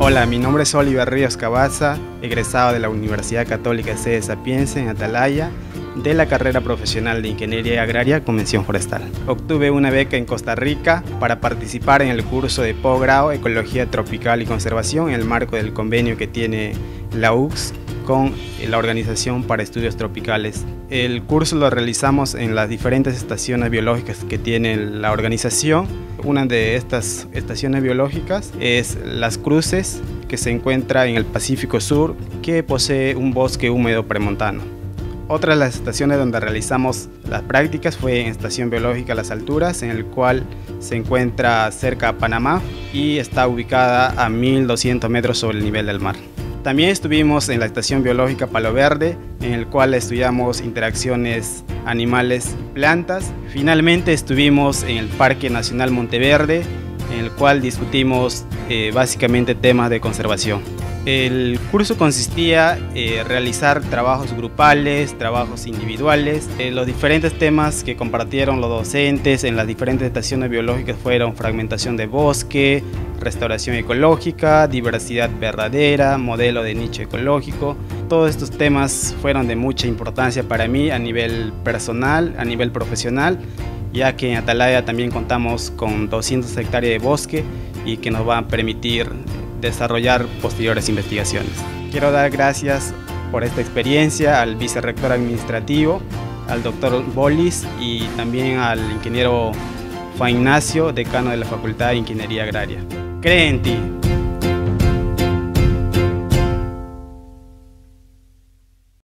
Hola, mi nombre es Oliver Ríos Cabaza, egresado de la Universidad Católica Sede Sapienza en Atalaya, de la carrera profesional de Ingeniería Agraria con mención forestal. Obtuve una beca en Costa Rica para participar en el curso de posgrado Ecología Tropical y Conservación en el marco del convenio que tiene la UCS con la Organización para Estudios Tropicales. El curso lo realizamos en las diferentes estaciones biológicas que tiene la organización. Una de estas estaciones biológicas es Las Cruces, que se encuentra en el Pacífico Sur, que posee un bosque húmedo premontano. Otra de las estaciones donde realizamos las prácticas fue en Estación Biológica Las Alturas, en el cual se encuentra cerca a Panamá y está ubicada a 1200 metros sobre el nivel del mar. También estuvimos en la Estación Biológica Palo Verde, en el cual estudiamos interacciones animales-plantas. Finalmente estuvimos en el Parque Nacional Monteverde, en el cual discutimos básicamente temas de conservación. El curso consistía en realizar trabajos grupales, trabajos individuales. Los diferentes temas que compartieron los docentes en las diferentes estaciones biológicas fueron fragmentación de bosque, restauración ecológica, diversidad verdadera, modelo de nicho ecológico. Todos estos temas fueron de mucha importancia para mí a nivel personal, a nivel profesional, ya que en Atalaya también contamos con 200 hectáreas de bosque y que nos va a permitir desarrollar posteriores investigaciones. Quiero dar gracias por esta experiencia al vicerrector administrativo, al doctor Bolis y también al ingeniero Juan Ignacio, decano de la Facultad de Ingeniería Agraria. Cree en ti.